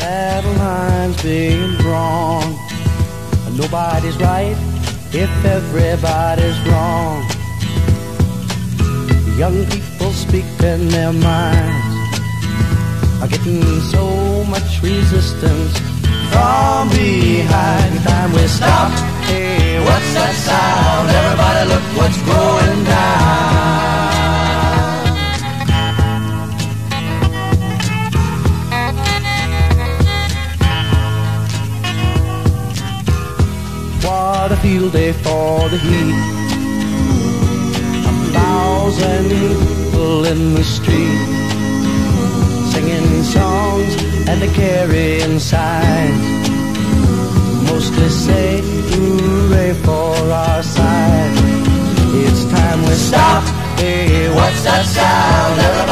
battle lines being drawn. Nobody's right if everybody's wrong. Young people speaking their minds are getting so much resistance from behind. Time we stop. Hey, what's that sound? Everybody look what's going down. What a field day for the heat. 1,000 people in the street, singing songs and they're carrying signs, mostly say hooray for our side. It's time we stop. Hey, what's that sound? Everybody